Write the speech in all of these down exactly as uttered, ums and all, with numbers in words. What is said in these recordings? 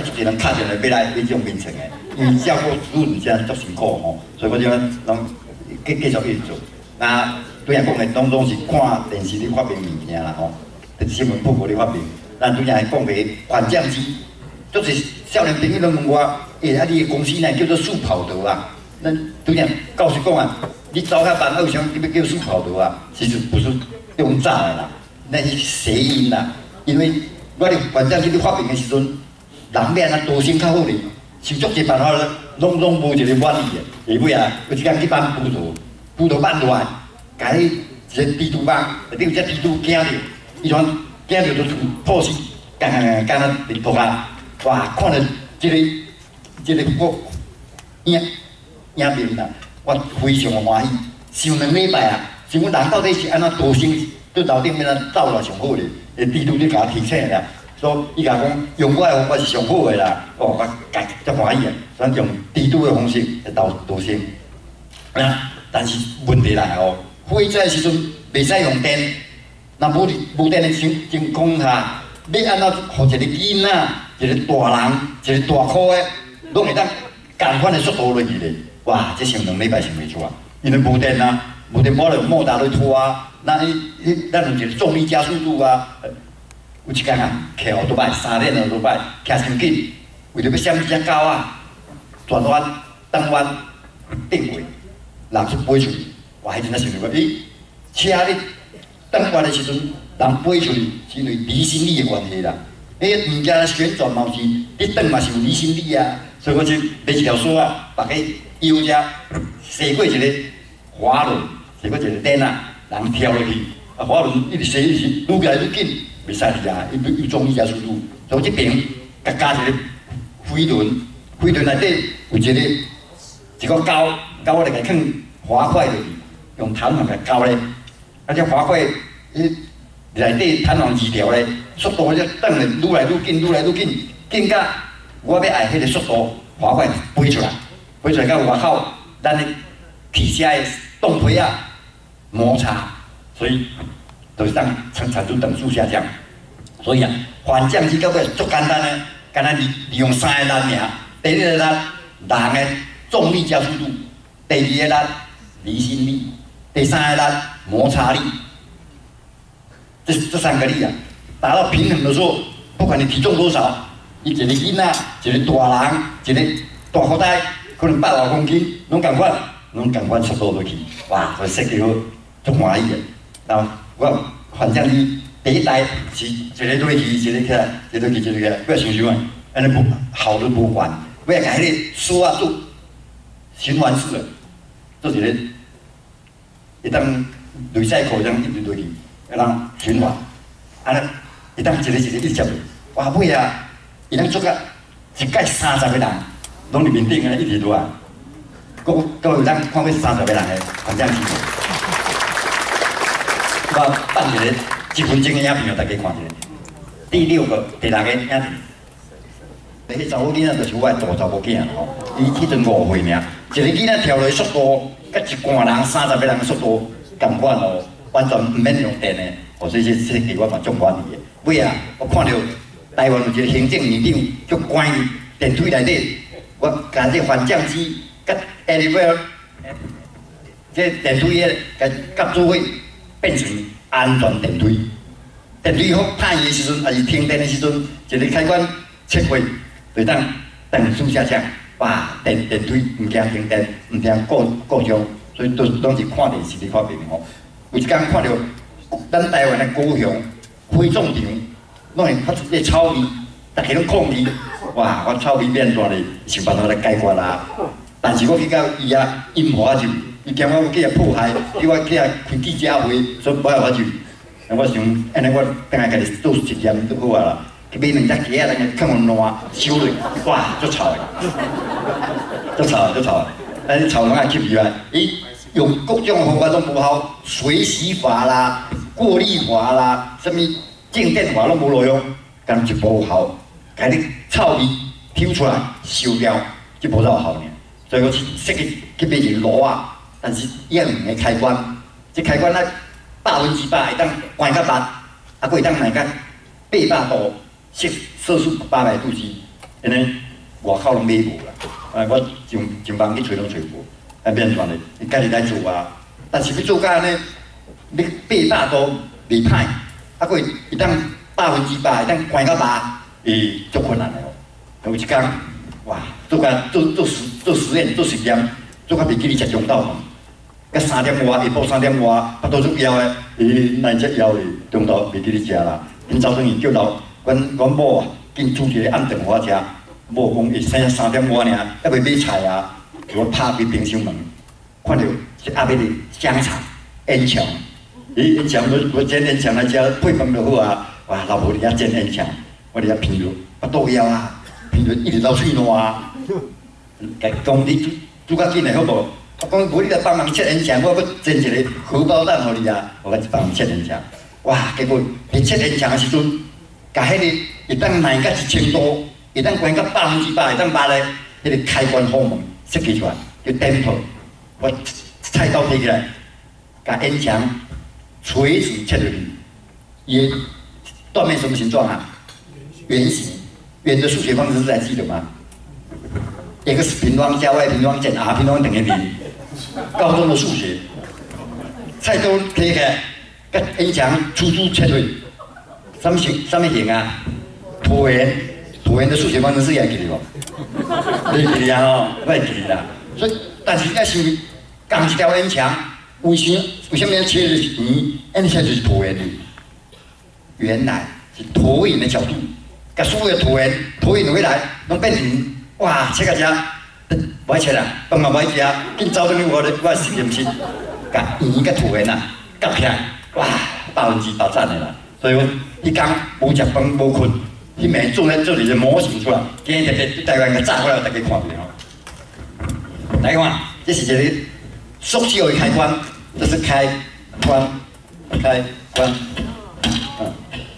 足侪人敲进来要来要用眠床的，因为照顾主人真足辛苦吼，所以我就拢继继续去做。那对人讲的，拢总是看电视咧发明物件啦吼，新闻报告咧发明。咱对人讲个反降机，足是少年朋友拢问我，诶、欸，啊，你的公司呢叫做速跑道啊？咱对人告诉讲啊，你走较慢，为什么你要叫速跑道啊？其实不是用炸的啦，那是谐音啦，因为我哋反降机咧发明的时阵。 人免啊，多先较好哩，想足侪办法，拢拢无一个满意的。下尾啊，有一天去办葡萄，葡萄办落来，甲迄一个蜘蛛网，内底有只蜘蛛惊着，伊全惊着就破死，干干干啊连扑啊！哇，看到即、這个即、這个我影影片啦，我非常欢喜。想两礼拜啊，想讲人到底是安怎多先对楼顶面啊走落上好哩？诶，蜘蛛就甲我提醒啦。 所以伊甲讲用我的方法是上好的啦，哦，我介足欢喜的，所以用低度的方式来导导生。啊，但是问题来哦，火灾的时阵袂使用电，那无无电的情情况下，要安怎互一个囡仔、一个大人、一个大箍的，拢会当共款的速度落去咧？哇，这想两礼拜想袂出啊，因为无电啊，无电无就莫打去拖啊，那伊伊咱有一个重力加速度啊。 有一天啊，骑奥多摆，三辆奥多摆，骑伤紧，为着要闪只狗啊，转弯、转弯、顶过，人就飞出去。我迄阵仔想着讲，诶，车咧转弯的时阵，人飞出去是因为离心力的关系啦。诶，物件旋转嘛是，你转嘛是有离心力啊。所以我就买一条绳啊，把个腰只塞过一个滑轮，塞过一个电啊，人跳落去，啊滑轮一直塞一直愈来愈紧。 袂使哩啊！伊有重力加速度，从这边甲加一个飞轮，飞轮内底有一个一个钩，钩我来甲放滑块落去，用弹簧甲钩咧，啊这滑块伊内底弹簧二条咧，速度就转咧愈来愈紧，愈来愈紧，紧甲我要爱迄个速度，滑块飞出来，飞出来到外口，咱的体下的动皮啊摩擦，所以。 就是当产产出等速下降，所以啊，反降机到尾足简单的，干那利利用三个力尔，第一个力，人的重力加速度；第二个力，离心力；第三个力，摩擦力。这这三个力啊，达到平衡的时候，不管你体重多少，一个囡仔，一个大人，一个大口袋，可能百外公斤，拢共款，拢共款速度落去，哇，所以设计好足欢喜的，然后。 我反正机第一代是一个落去，一个起来，一个落去，一个起来，我想想啊，安尼无效率无悬，我要甲迄个丝啊做循环式的，做一个一当内赛口这样一直落去，会当循环，安尼一当一个一个一直接落，哇尾啊，伊当做甲一届三十个人，拢伫面顶安尼一直落啊，各各有当看过三十个人的反正机。 我放一个一分钟的影片，让大家看一下。第六个、第六个影片，迄查某囡仔就是我大查某囝吼，伊迄阵五岁尔，一个囡仔跳落速度，甲一罐人三十个人的速度同款哦，完全毋免用电的，哦，所以这设计我嘛足满意的。尾啊，我看到台湾有一个行政院长足关于电梯内底，我甲这反降机甲 elevator， 这电梯个甲甲做伙。 变成安全电梯，电梯好歹伊的时阵，还是停电的时阵，一个开关切开，就当等速下降，哇！电电梯唔惊停电，唔惊故故障，所以都拢是看电视咧看片吼。有一天看到咱台湾的高雄火葬场，拢会发出这臭味，大家拢抗议，哇！我臭味变大咧，想办法来解决啦。但是我去到伊啊，因无法就。 伊惊我去遐迫害，叫我去遐开记者会，所以无法就。我想，安尼我等下家己做实验就好啊啦。去买两只鸡仔，等下放互烂烧落，哇，足臭的，足臭足臭的。但是臭拢爱吸入来，伊用各种方法拢无效，水洗法啦、过滤法啦、什么静电法拢无路用，干就无效，家己臭味抽出来烧掉，就无啥效呢。所以我设计去买一个炉啊。 但是伊有两个开关，这开关咱百分之百会当关较密，啊，佫会当卖到八百度，摄摄氏八百度 C， 因为外口拢买无啦。啊，我上上班去找拢找无，啊免转嘞，伊家己来做啊。但是要做到安尼，你八百度未歹，啊，佫会当百分之百会当关到八，伊足困难的哦。有一天，哇，做甲做做实做实验做实验，做甲袂记哩食中昼饭，甲三点外下晡三点外，腹肚足枵的，伊哪只枵哩中昼袂记哩食啦。因早阵伊叫老，阮阮某啊，紧煮一个暗顿互我食。某讲会生三点外尔，还袂买菜啊，我拍开冰箱门，看到一阿伯的香肠、烟肠，伊烟肠我我煎烟肠来食，配饭就好啊。哇，老婆伫遐煎烟肠，我伫遐闻着，腹肚枵啊，闻着一直流喙烂啊。甲讲你煮煮较紧的好无？我讲无你来帮忙切烟肠，我佫煎一个荷包蛋互你啊，我甲帮忙切烟肠。哇，结果伊切烟肠的时阵，甲迄个会当耐到一千度。会当关到百分之百，会当把咧迄个开关后门设计出来，叫点破。我菜刀摕起来，甲烟肠垂直切入去，也断面什么形状啊？圆形。圆的数学方式是还记得吗 ？x 平方加 y 平方减 r 平方等于零。高中的数学，菜刀摕起来，甲烟肠粗粗切入，什么形？什么形啊？椭圆。椭圆的数学方程式也记得无？你记得啊？哦，我会记得啦。所以，但是要想，共一条烟肠，为什为什么要切就是圆？按切就是椭圆的。原来是椭圆的角度，甲所有的椭圆，椭圆回来，拢变圆。哇，切个只，不爱切啦，饭嘛不爱食，紧走转去我的我实验室，甲圆甲椭圆啊夹起来，哇，百分之百赞的啦。所以我迄天无食饭无困。迄暝做咧做一个模型出来，今日特别台湾个炸过来，大家看下吼。来看，这是一个缩小的开关，这是开关，开关。嗯，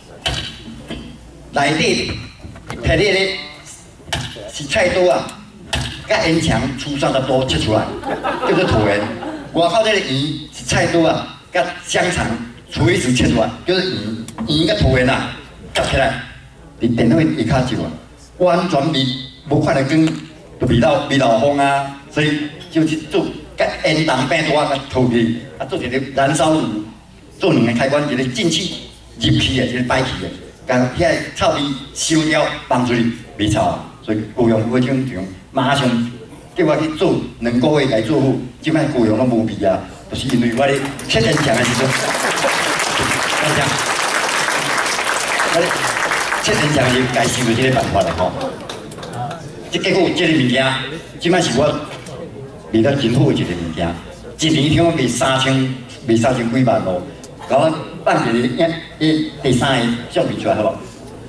内底摕你咧是菜刀啊，甲烟肠粗三十度切出来，叫做椭圆。外口这个圆是菜刀啊，甲香肠垂直切出来，叫做圆。圆甲椭圆啊，夹起来。伫电脑一卡就啊，完全味无看到光，就味道味道风啊，所以就是做甲烟筒变大甲吐气，啊做一个燃烧炉，做两个开关，一个进气入气的，一个排气的，将遐臭味烧掉放出去，袂臭啊。所以高雄火警场马上叫我去做两个月来做好，即摆高雄拢无味啊，就是因为我咧切烟肠的时阵，烟肠，我咧。切烟肠是该想的这个办法啦吼，即结果这个物件，即摆是我卖得真好的一个物件，一年听卖三千，卖三千几万咯，然后放一个一第三个相片出来好无？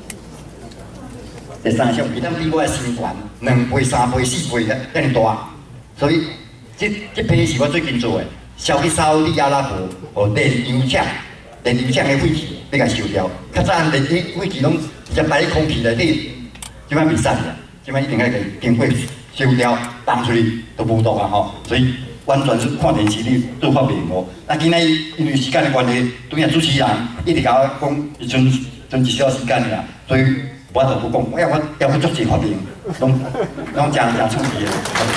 第三个相片，咱比我的身悬两倍、三倍、四倍的遐尼大，所以这这批是我最近做的，销去沙特阿拉伯，和电油厂、电油厂的废气要甲收掉，较早电废气拢。只摆喺空气内底，即摆袂使啦，即摆一定要给经过收掉，放出去都无毒啊吼，所以完全是看电视你做法袂无。那今仔因为时间的关系，拄下主持人一直甲我讲，伊剩剩一小时间尔，所以我就不讲，我要我要我足济发明，拢拢真真出奇的。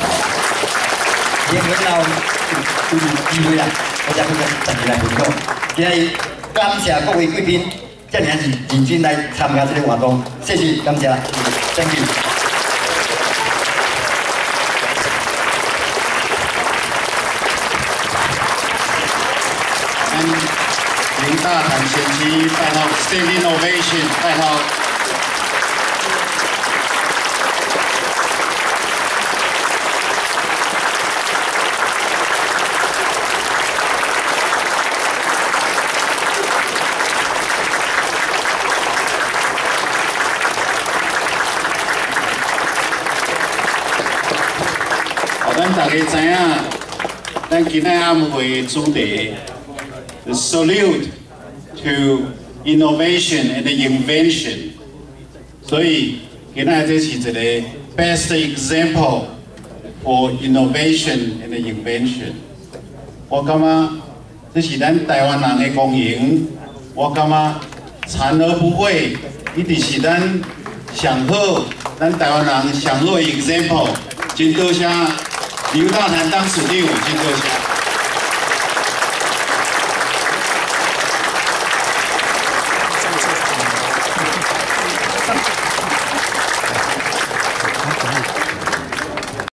今日后有机会啦，我再去逐个来分享。今日感谢各位贵宾。遮尔认认真来参加这个活动，谢谢，感谢 ，thank you。 林大潭前期拜到 standing ovation， 拜到。咱大家知影，咱今仔暗会的主题 ，the salute to innovation and invention。所以今仔这是一个 best example for innovation and invention。我感觉这是咱台湾人的公营，我感觉残而不会，一直是咱上好咱台湾人上好的 example，真多谢刘大潭当司令，真多谢。